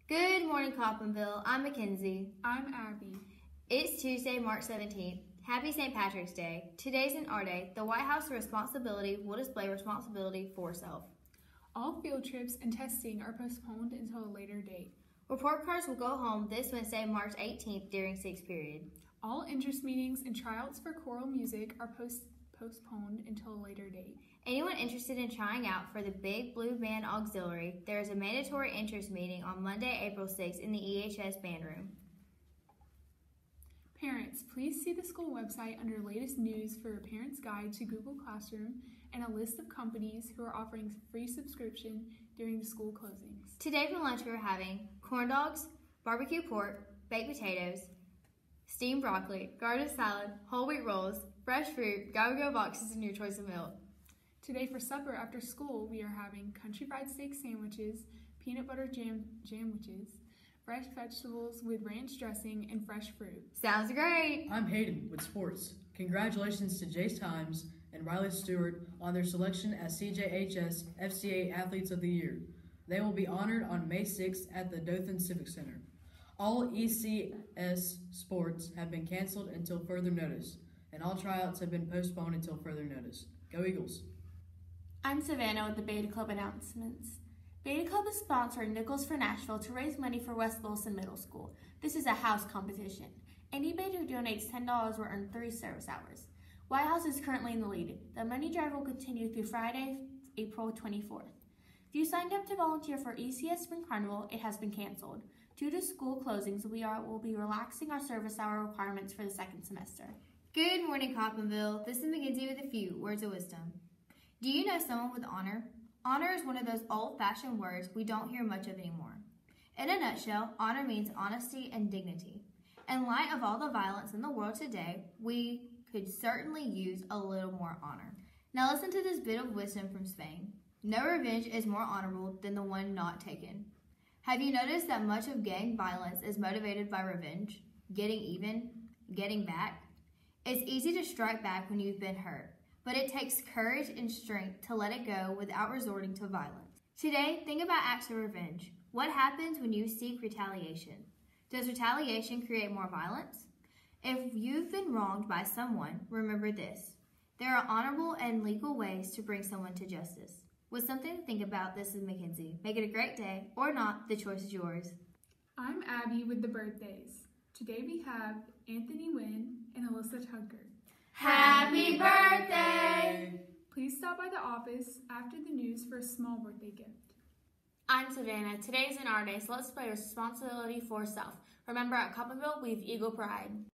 Good morning, Coppinville. I'm Mackenzie. I'm Abby. It's Tuesday, March 17th. Happy St. Patrick's Day. Today's an R Day. The White House Responsibility will display responsibility for self. All field trips and testing are postponed until a later date. Report cards will go home this Wednesday, March 18th during 6th period. All interest meetings and tryouts for choral music are postponed until a later date. Anyone interested in trying out for the Big Blue Band Auxiliary, there is a mandatory interest meeting on Monday, April 6th in the EHS band room. Parents, please see the school website under latest news for a parent's guide to Google Classroom and a list of companies who are offering free subscription during the school closings. Today for lunch we are having corn dogs, barbecue pork, baked potatoes, steamed broccoli, garden salad, whole wheat rolls, fresh fruit, go-go boxes, and your choice of milk. Today for supper after school, we are having country fried steak sandwiches, peanut butter jamwiches, fresh vegetables with ranch dressing, and fresh fruit. Sounds great! I'm Hayden with sports. Congratulations to Jace Times and Riley Stewart on their selection as CJHS FCA Athletes of the Year. They will be honored on May 6th at the Dothan Civic Center. All ECS sports have been canceled until further notice, and all tryouts have been postponed until further notice. Go Eagles! I'm Savannah with the Beta Club announcements. Beta Club is sponsoring Nichols for Nashville to raise money for West Wilson Middle School. This is a house competition. Any beta who donates $10 will earn 3 service hours. White House is currently in the lead. The money drive will continue through Friday, April 24th. If you signed up to volunteer for ECS Spring Carnival, it has been canceled. Due to school closings, will be relaxing our service hour requirements for the second semester. Good morning, Coppinville. This is Mackenzie with a few words of wisdom. Do you know someone with honor? Honor is one of those old-fashioned words we don't hear much of anymore. In a nutshell, honor means honesty and dignity. In light of all the violence in the world today, we could certainly use a little more honor. Now listen to this bit of wisdom from Spain. No revenge is more honorable than the one not taken. Have you noticed that much of gang violence is motivated by revenge? Getting even? Getting back? It's easy to strike back when you've been hurt, but it takes courage and strength to let it go without resorting to violence. Today, think about acts of revenge. What happens when you seek retaliation? Does retaliation create more violence? If you've been wronged by someone, remember this. There are honorable and legal ways to bring someone to justice. With something to think about, this is Mackenzie. Make it a great day, or not, the choice is yours. I'm Abby with the birthdays. Today we have Anthony Wynn and Alyssa Tucker. Happy birthday! Please stop by the office after the news for a small birthday gift. I'm Savannah. Today's an R Day, so let's play responsibility for self. Remember, at Coppinville, we have Eagle Pride.